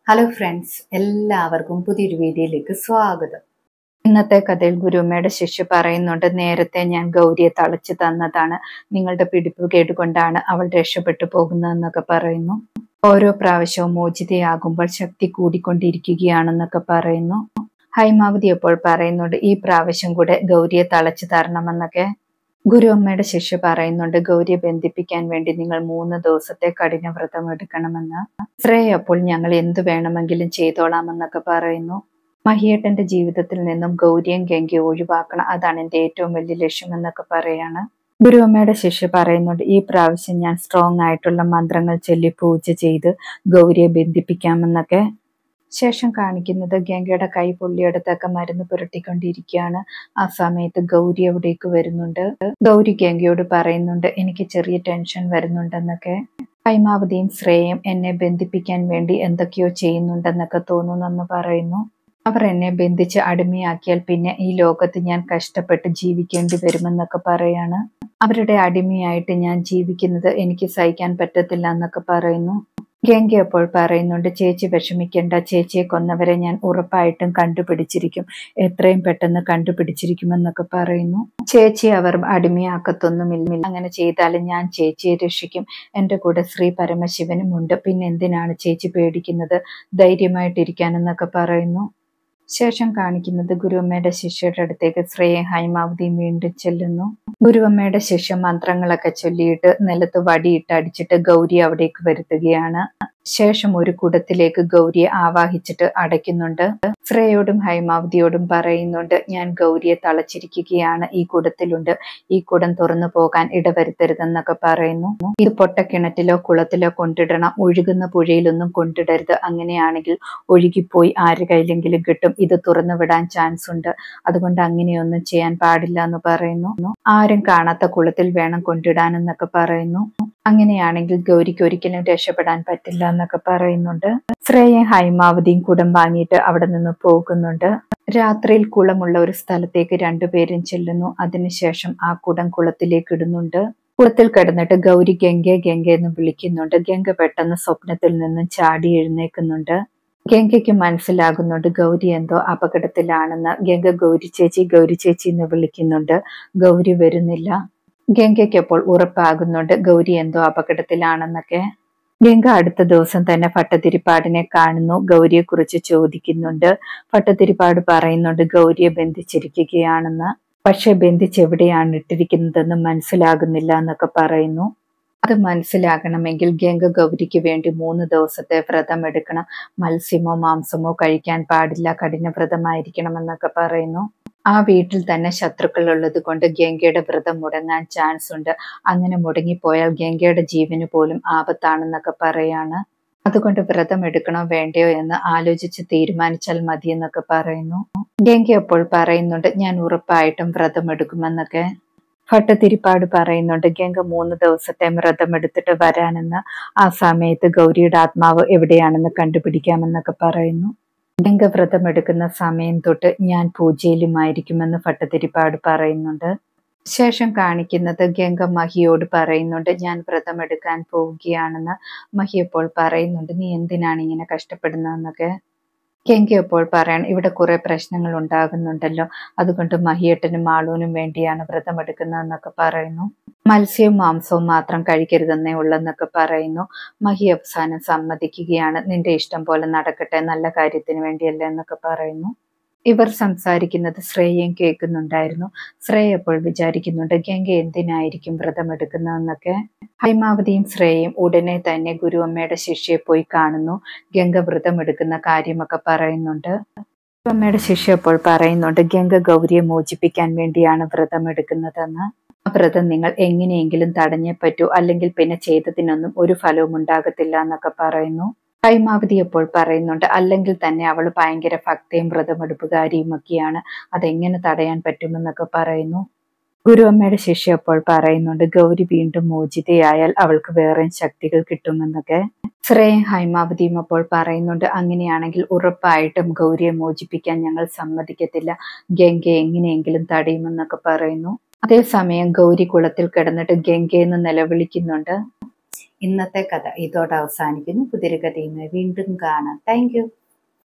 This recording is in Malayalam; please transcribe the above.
ഹലോ ഫ്രണ്ട്സ്, എല്ലാവർക്കും പുതിയൊരു വീഡിയോയിലേക്ക് സ്വാഗതം. ഇന്നത്തെ കഥയിൽ ഗുരുമ്മയുടെ ശിഷ്യ പറയുന്നുണ്ട്, നേരത്തെ ഞാൻ ഗൗരിയെ തളച്ചു തന്നതാണ്, നിങ്ങളുടെ പിടിപ്പ് കേട്ടുകൊണ്ടാണ് അവൾ രക്ഷപ്പെട്ടു പോകുന്നതെന്നൊക്കെ പറയുന്നു. ഓരോ പ്രാവശ്യവും മോചിതയാകുമ്പോൾ ശക്തി കൂടിക്കൊണ്ടിരിക്കുകയാണെന്നൊക്കെ പറയുന്നു. ഹൈമാവതി അപ്പോൾ പറയുന്നുണ്ട്, ഈ പ്രാവശ്യം കൂടെ ഗൗരിയെ തളച്ചു തരണമെന്നൊക്കെ. ഗുരുവമ്മയുടെ ശിഷ്യ പറയുന്നുണ്ട്, ഗൗരിയെ ബന്ധിപ്പിക്കാൻ വേണ്ടി നിങ്ങൾ 3 ദിവസത്തെ കഠിനവ്രതം എടുക്കണമെന്ന്. ശ്രേയ അപ്പോൾ ഞങ്ങൾ എന്തു വേണമെങ്കിലും ചെയ്തോളാമെന്നൊക്കെ പറയുന്നു. മഹിയേട്ടന്റെ ജീവിതത്തിൽ നിന്നും ഗൗരിയും ഗംഗയും ഒഴിവാക്കണം, അതാണ് എന്റെ ഏറ്റവും വലിയ ലക്ഷ്യമെന്നൊക്കെ പറയാണ്. ഗുരുവമ്മയുടെ ശിഷ്യ പറയുന്നുണ്ട്, ഈ പ്രാവശ്യം ഞാൻ സ്ട്രോങ് ആയിട്ടുള്ള മന്ത്രങ്ങൾ ചൊല്ലി പൂജ ചെയ്ത് ഗൗരിയെ ബന്ധിപ്പിക്കാമെന്നൊക്കെ. ശേഷം കാണിക്കുന്നത് ഗംഗയുടെ കൈ പൊള്ളിയെടുത്തൊക്കെ മരുന്ന് പുരട്ടിക്കൊണ്ടിരിക്കുകയാണ്. ആ സമയത്ത് ഗൗരി അവിടേക്ക് വരുന്നുണ്ട്. ഗൗരി ഗംഗയോട് പറയുന്നുണ്ട്, എനിക്ക് ചെറിയ ടെൻഷൻ വരുന്നുണ്ടെന്നൊക്കെ. ഹൈമാവതിയും ശ്രേയയും എന്നെ ബന്ധിപ്പിക്കാൻ വേണ്ടി എന്തൊക്കെയോ ചെയ്യുന്നുണ്ടെന്നൊക്കെ തോന്നുന്നെന്ന് പറയുന്നു. അവർ എന്നെ ബന്ധിച്ച് അടിമയാക്കിയാൽ പിന്നെ ഈ ലോകത്ത് ഞാൻ കഷ്ടപ്പെട്ട് ജീവിക്കേണ്ടി വരുമെന്നൊക്കെ പറയാണ്. അവരുടെ അടിമയായിട്ട് ഞാൻ ജീവിക്കുന്നത് എനിക്ക് സഹിക്കാൻ പറ്റത്തില്ല എന്നൊക്കെ പറയുന്നു. ഗംഗ അപ്പോൾ പറയുന്നുണ്ട്, ചേച്ചി വിഷമിക്കേണ്ട, ചേച്ചിയെ കൊന്നവരെ ഞാൻ ഉറപ്പായിട്ടും കണ്ടുപിടിച്ചിരിക്കും, എത്രയും പെട്ടെന്ന് കണ്ടുപിടിച്ചിരിക്കുമെന്നൊക്കെ പറയുന്നു. ചേച്ചി അവർ അടിമയാക്കത്തൊന്നുമില്ല, അങ്ങനെ ചെയ്താലും ഞാൻ ചേച്ചിയെ രക്ഷിക്കും, എൻ്റെ കൂടെ ശ്രീ പരമശിവനും ഉണ്ട്, പിന്നെ എന്തിനാണ് ചേച്ചി പേടിക്കുന്നത്, ധൈര്യമായിട്ടിരിക്കാനെന്നൊക്കെ പറയുന്നു. ശേഷം കാണിക്കുന്നത് ഗുരുവമ്മയുടെ ശിഷ്യരുടെ അടുത്തേക്ക് ശ്രേയയും ഹൈമാവതിയും വീണ്ടും ചെല്ലുന്നു. ഗുരുവമ്മയുടെ ശിഷ്യ മന്ത്രങ്ങളൊക്കെ ചൊല്ലിയിട്ട് നിലത്ത് വടിയിട്ട് അടിച്ചിട്ട് ഗൗരി അവിടേക്ക് വരുത്തുകയാണ്. ശേഷം ഒരു കുടത്തിലേക്ക് ഗൗരിയെ ആവാഹിച്ചിട്ട് അടയ്ക്കുന്നുണ്ട്. ശ്രേയോടും ഹൈമാവതിയോടും പറയുന്നുണ്ട്, ഞാൻ ഗൗരിയെ തളച്ചിരിക്കുകയാണ്, ഈ കുടത്തിലുണ്ട്, ഈ കുടം തുറന്നു പോകാൻ ഇടവരുത്തരുതെന്നൊക്കെ പറയുന്നു. ഇത് പൊട്ടക്കിണറ്റിലോ കുളത്തിലോ കൊണ്ടിടണം, ഒഴുകുന്ന പുഴയിലൊന്നും കൊണ്ടിടരുത്, അങ്ങനെയാണെങ്കിൽ ഒഴുകിപ്പോയി ആര് കയ്യിലെങ്കിലും കിട്ടും, ഇത് തുറന്നു വിടാൻ ചാൻസ് ഉണ്ട്, അതുകൊണ്ട് അങ്ങനെയൊന്നും ചെയ്യാൻ പാടില്ല എന്ന് പറയുന്നു. ആരും കാണാത്ത കുളത്തിൽ വേണം കൊണ്ടിടാനെന്നൊക്കെ പറയുന്നു. അങ്ങനെയാണെങ്കിൽ ഗൗരിക്ക് ഒരിക്കലും രക്ഷപ്പെടാൻ പറ്റില്ല എന്നൊക്കെ പറയുന്നുണ്ട്. ശ്രേയയും ഹൈമാവതിയും കുടം വാങ്ങിയിട്ട് അവിടെ നിന്ന് പോകുന്നുണ്ട്. രാത്രിയിൽ കുളമുള്ള ഒരു സ്ഥലത്തേക്ക് രണ്ടുപേരും ചെല്ലുന്നു. അതിനുശേഷം ആ കുടം കുളത്തിലേക്ക് ഇടുന്നുണ്ട്. കുളത്തിൽ കിടന്നിട്ട് ഗൗരി ഗംഗെ ഗംഗെ എന്ന് വിളിക്കുന്നുണ്ട്. ഗംഗ പെട്ടെന്ന് സ്വപ്നത്തിൽ നിന്നും ചാടി എഴുന്നേൽക്കുന്നുണ്ട്. ഗംഗയ്ക്ക് മനസ്സിലാകുന്നുണ്ട് ഗൗരി എന്തോ അപകടത്തിലാണെന്ന്. ഗംഗ ഗൗരി ചേച്ചി എന്ന് വിളിക്കുന്നുണ്ട്. ഗൗരി വരുന്നില്ല. ഗംഗയ്ക്ക് അപ്പോൾ ഉറപ്പാകുന്നുണ്ട് ഗൗരി എന്തോ അപകടത്തിലാണെന്നൊക്കെ. ഗംഗ അടുത്ത ദിവസം തന്നെ ഭട്ടതിരിപ്പാടിനെ കാണുന്നു. ഗൗരിയെ കുറിച്ച് ചോദിക്കുന്നുണ്ട്. ഭട്ടതിരിപ്പാട് പറയുന്നുണ്ട് ഗൗരിയെ ബന്ധിച്ചിരിക്കുകയാണെന്ന്. പക്ഷെ ബന്ധിച്ചെവിടെയാണ് ഇട്ടിരിക്കുന്നതെന്ന് മനസ്സിലാകുന്നില്ല എന്നൊക്കെ പറയുന്നു. അത് മനസ്സിലാകണമെങ്കിൽ ഗംഗ ഗൗരിക്ക് വേണ്ടി 3 ദിവസത്തെ വ്രതം എടുക്കണം, മത്സ്യമോ മാംസമോ കഴിക്കാൻ പാടില്ല, കഠിനവ്രതമായിരിക്കണം എന്നൊക്കെ പറയുന്നു. ആ വീട്ടിൽ തന്നെ ശത്രുക്കൾ ഉള്ളത് കൊണ്ട് ഗംഗയുടെ വ്രതം മുടങ്ങാൻ ചാൻസ് ഉണ്ട്, അങ്ങനെ മുടങ്ങിപ്പോയാൽ ഗംഗയുടെ ജീവന് പോലും ആപത്താണെന്നൊക്കെ പറയാണ്. അതുകൊണ്ട് വ്രതം എടുക്കണോ വേണ്ടയോ എന്ന് ആലോചിച്ച് തീരുമാനിച്ചാൽ മതി എന്നൊക്കെ പറയുന്നു. ഗംഗ അപ്പോൾ പറയുന്നുണ്ട്, ഞാൻ ഉറപ്പായിട്ടും വ്രതം എടുക്കുമെന്നൊക്കെ. ഭട്ടതിരിപ്പാട് പറയുന്നുണ്ട് ഗംഗ 3 ദിവസത്തെ വ്രതം എടുത്തിട്ട് വരാനെന്ന്. ആ സമയത്ത് ഗൗരിയുടെ ആത്മാവ് എവിടെയാണെന്ന് കണ്ടുപിടിക്കാമെന്നൊക്കെ പറയുന്നു. ഗംഗ വ്രതം എടുക്കുന്ന സമയം തൊട്ട് ഞാൻ പൂജയിലുമായിരിക്കുമെന്ന് ഭട്ടതിരിപ്പാട് പറയുന്നുണ്ട്. ശേഷം കാണിക്കുന്നത് ഗംഗ മഹിയോട് പറയുന്നുണ്ട്, ഞാൻ വ്രതം എടുക്കാൻ പോവുകയാണെന്ന്. മഹി അപ്പോൾ പറയുന്നുണ്ട്, നീ എന്തിനാണ് ഇങ്ങനെ കഷ്ടപ്പെടുന്നതെന്നൊക്കെ. ഗംഗ അപ്പോൾ പറയണം, ഇവിടെ കുറെ പ്രശ്നങ്ങൾ ഉണ്ടാകുന്നുണ്ടല്ലോ, അതുകൊണ്ട് മഹിയേട്ടനും മാളൂനും വേണ്ടിയാണ് വ്രതം എടുക്കുന്നതെന്നൊക്കെ പറയുന്നു. മത്സ്യവും മാംസവും മാത്രം കഴിക്കരുതെന്നേ ഉള്ളെന്നൊക്കെ പറയുന്നു. മഹി അവസാനം സമ്മതിക്കുകയാണ്. നിന്റെ ഇഷ്ടം പോലെ നടക്കട്ടെ, നല്ല കാര്യത്തിന് വേണ്ടിയല്ലേ എന്നൊക്കെ പറയുന്നു. ഇവർ സംസാരിക്കുന്നത് ശ്രേയയും കേൾക്കുന്നുണ്ടായിരുന്നു. ശ്രേയ അപ്പോൾ വിചാരിക്കുന്നുണ്ട് ഗംഗ എന്തിനായിരിക്കും വ്രതം എടുക്കുന്നതെന്നൊക്കെ. ഹൈമാവതിയും ശ്രേയയും ഉടനെ തന്നെ ഗുരുവമ്മയുടെ ശിഷ്യയെ പോയി കാണുന്നു. ഗംഗ വ്രതം എടുക്കുന്ന കാര്യമൊക്കെ പറയുന്നുണ്ട്. ഗുരുവമ്മയുടെ ശിഷ്യ അപ്പോൾ പറയുന്നുണ്ട്, ഗംഗ ഗൗരിയെ മോചിപ്പിക്കാൻ വേണ്ടിയാണ് വ്രതം എടുക്കുന്നതെന്ന്. ആ വ്രതം നിങ്ങൾ എങ്ങനെയെങ്കിലും തടഞ്ഞേ പറ്റൂ, അല്ലെങ്കിൽ പിന്നെ ചെയ്തതിനൊന്നും ഒരു ഫലവും ഉണ്ടാകത്തില്ല എന്നൊക്കെ പറയുന്നു. ഹൈമാവതി അപ്പോൾ പറയുന്നുണ്ട്, അല്ലെങ്കിൽ തന്നെ അവൾ ഭയങ്കര ഭക്തയും വ്രതമെടുപ്പുകാരിയും ഒക്കെയാണ്, അതെങ്ങനെ തടയാൻ പറ്റുമെന്നൊക്കെ പറയുന്നു. ഗുരുവമ്മയുടെ ശിഷ്യ അപ്പോൾ പറയുന്നുണ്ട്, ഗൗരി വീണ്ടും മോചിതയായാൽ അവൾക്ക് വേറെ ശക്തികൾ കിട്ടുമെന്നൊക്കെ. ശ്രേയയും ഹൈമാവതിയും അപ്പോൾ പറയുന്നുണ്ട്, അങ്ങനെയാണെങ്കിൽ ഉറപ്പായിട്ടും ഗൗരിയെ മോചിപ്പിക്കാൻ ഞങ്ങൾ സമ്മതിക്കത്തില്ല, ഗംഗ എങ്ങനെയെങ്കിലും തടയുമെന്നൊക്കെ പറയുന്നു. അതേസമയം ഗൗരി കുളത്തിൽ കിടന്നിട്ട് ഗംഗയെന്ന് നിലവിളിക്കുന്നുണ്ട്. ഇന്നത്തെ കഥ ഇതോടെ അവസാനിക്കുന്നു. പുതിയൊരു കഥയുമായി വീണ്ടും കാണാം. Thank U.